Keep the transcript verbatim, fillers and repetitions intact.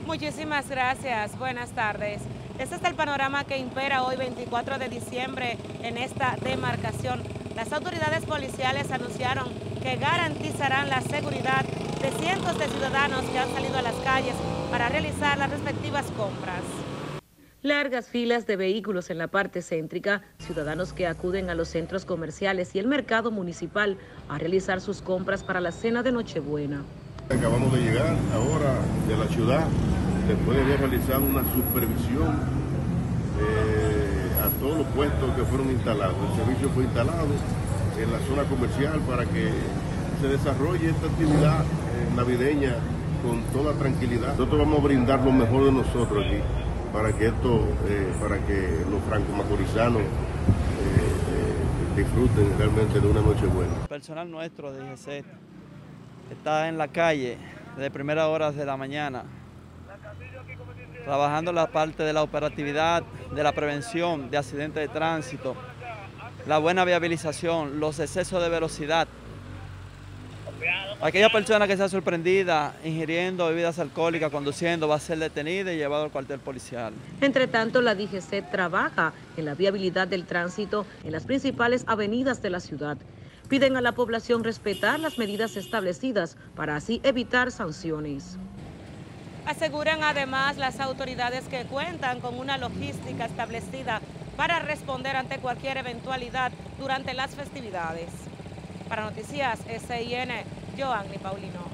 Muchísimas gracias, buenas tardes. Este es el panorama que impera hoy veinticuatro de diciembre en esta demarcación. Las autoridades policiales anunciaron que garantizarán la seguridad de cientos de ciudadanos que han salido a las calles para realizar las respectivas compras. Largas filas de vehículos en la parte céntrica, ciudadanos que acuden a los centros comerciales y el mercado municipal a realizar sus compras para la cena de Nochebuena. Acabamos de llegar ahora de la ciudad, después de haber realizado una supervisión eh, a todos los puestos que fueron instalados. El servicio fue instalado en la zona comercial para que se desarrolle esta actividad eh, navideña con toda tranquilidad. Nosotros vamos a brindar lo mejor de nosotros aquí, para que esto, eh, para que los franco-macorizanos eh, eh, disfruten realmente de una noche buena. El personal nuestro de I G C está en la calle desde primeras horas de la mañana, trabajando la parte de la operatividad, de la prevención de accidentes de tránsito, la buena viabilización, los excesos de velocidad. Aquella persona que sea sorprendida ingiriendo bebidas alcohólicas, conduciendo, va a ser detenida y llevada al cuartel policial. Entre tanto, la D G C trabaja en la viabilidad del tránsito en las principales avenidas de la ciudad. Piden a la población respetar las medidas establecidas para así evitar sanciones. Aseguran además las autoridades que cuentan con una logística establecida para responder ante cualquier eventualidad durante las festividades. Para Noticias S I N, Joanny Paulino.